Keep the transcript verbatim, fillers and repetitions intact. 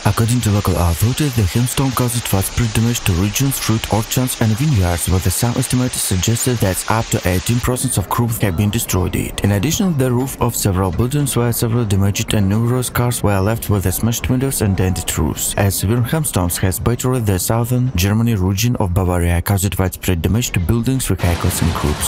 According to local authorities, the hailstorm caused widespread damage to regions, fruit orchards and vineyards, with some estimators suggested that up to eighteen percent of crops have been destroyed. In addition, the roof of several buildings were severely damaged and numerous cars were left with smashed windows and dented roofs. As severe hailstorms has battered the southern Germany region of Bavaria, caused widespread damage to buildings, vehicles and crops.